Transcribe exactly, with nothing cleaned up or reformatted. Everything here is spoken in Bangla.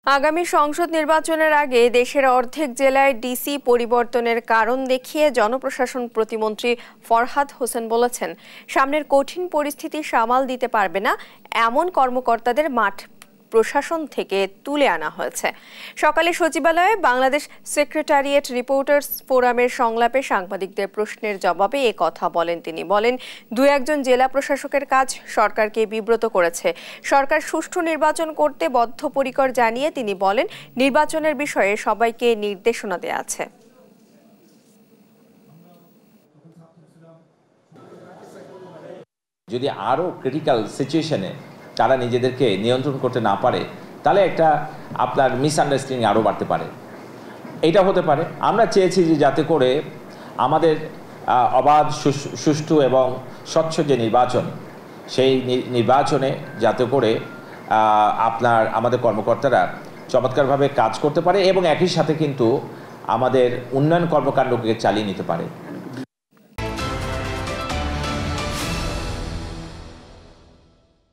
আগামী সংসদ নির্বাচনের আগে দেশের অর্ধেক জেলায় ডিসি পরিবর্তনের কারণ দেখিয়ে জনপ্রশাসন প্রতিমন্ত্রী ফরহাদ হোসেন বলেছেন, সামনের কঠিন পরিস্থিতি সামাল দিতে পারবে না এমন কর্মকর্তাদের মাঠ প্রশাসন থেকে তুলে আনা হয়েছে। সকালে সচিবালয়ে বাংলাদেশ সেক্রেটারিয়েট রিপোর্টার্স ফোরামের সংলাপে সাংবাদিকদের প্রশ্নের জবাবে এ কথা বলেন তিনি। বলেন, দু একজন জেলা প্রশাসকের কাজ সরকারকে বিব্রত করেছে। সরকার সুষ্ঠু নির্বাচন করতে বদ্ধপরিকর জানিয়ে তিনি বলেন, নির্বাচনের বিষয়ে সবাইকে নির্দেশনা দেওয়া আছে। যদি আরো ক্রিটিক্যাল সিচুয়েশনে তারা নিজেদেরকে নিয়ন্ত্রণ করতে না পারে, তাহলে একটা আপনার মিসআন্ডারস্ট্যান্ডিং আরও বাড়তে পারে। এটা হতে পারে। আমরা চেয়েছি যে যাতে করে আমাদের অবাধ, সুষ্ঠু এবং স্বচ্ছ যে নির্বাচন, সেই নির্বাচনে যাতে করে আপনার আমাদের কর্মকর্তারা চমৎকারভাবে কাজ করতে পারে এবং একই সাথে কিন্তু আমাদের উন্নয়ন কর্মকাণ্ডকে চালিয়ে নিতে পারে।